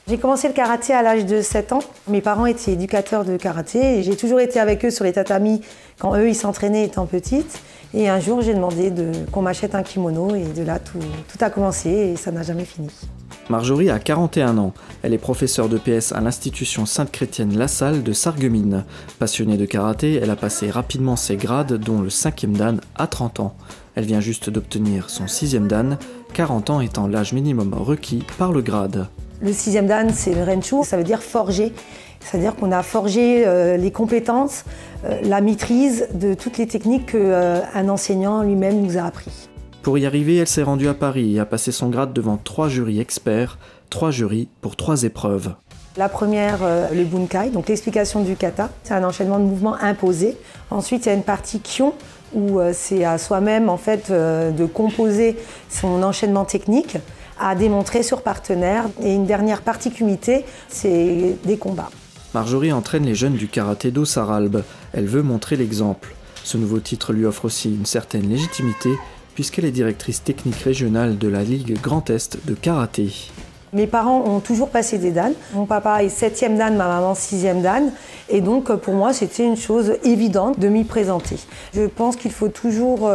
J'ai commencé le karaté à l'âge de 7 ans. Mes parents étaient éducateurs de karaté et j'ai toujours été avec eux sur les tatamis quand eux ils s'entraînaient étant petites. Et un jour j'ai demandé qu'on m'achète un kimono et de là tout a commencé et ça n'a jamais fini. Marjorie a 41 ans. Elle est professeure de PS à l'institution Sainte-Chrétienne La Salle de Sarreguemines. Passionnée de karaté, elle a passé rapidement ses grades, dont le 5e dan à 30 ans. Elle vient juste d'obtenir son 6e dan, 40 ans étant l'âge minimum requis par le grade. Le 6e dan, c'est le Renshu, ça veut dire forger. C'est-à-dire qu'on a forgé les compétences, la maîtrise de toutes les techniques qu'un enseignant lui-même nous a appris. Pour y arriver, elle s'est rendue à Paris et a passé son grade devant 3 jurys experts, 3 jurys pour 3 épreuves. La première, le bunkai, donc l'explication du kata. C'est un enchaînement de mouvements imposés. Ensuite, il y a une partie kyon, où c'est à soi-même en fait, de composer son enchaînement technique, à démontrer sur partenaire. Et une dernière partie kumité, c'est des combats. Marjorie entraîne les jeunes du karaté do Saralbe. Elle veut montrer l'exemple. Ce nouveau titre lui offre aussi une certaine légitimité, puisqu'elle est directrice technique régionale de la Ligue Grand Est de karaté. Mes parents ont toujours passé des dan. Mon papa est 7e dan, ma maman 6e dan. Et donc pour moi, c'était une chose évidente de m'y présenter. Je pense qu'il faut toujours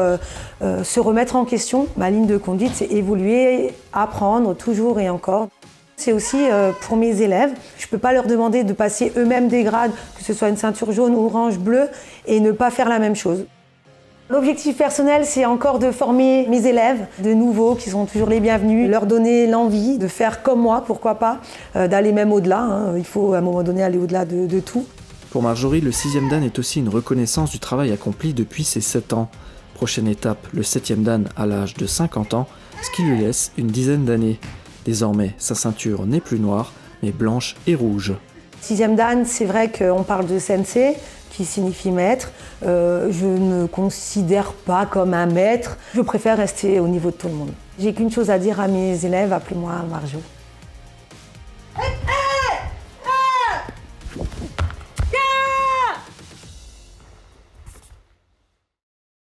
se remettre en question. Ma ligne de conduite, c'est évoluer, apprendre toujours et encore. C'est aussi pour mes élèves. Je ne peux pas leur demander de passer eux-mêmes des grades, que ce soit une ceinture jaune, orange, bleue, et ne pas faire la même chose. L'objectif personnel, c'est encore de former mes élèves, de nouveaux, qui sont toujours les bienvenus, leur donner l'envie de faire comme moi, pourquoi pas, d'aller même au-delà. Il faut à un moment donné aller au-delà de tout. Pour Marjorie, le 6e dan est aussi une reconnaissance du travail accompli depuis ses 7 ans. Prochaine étape, le 7e dan à l'âge de 50 ans, ce qui lui laisse une dizaine d'années. Désormais, sa ceinture n'est plus noire, mais blanche et rouge. 6e dan, c'est vrai qu'on parle de sensei, qui signifie maître. Je ne me considère pas comme un maître. Je préfère rester au niveau de tout le monde. J'ai qu'une chose à dire à mes élèves, appelez-moi Marjo.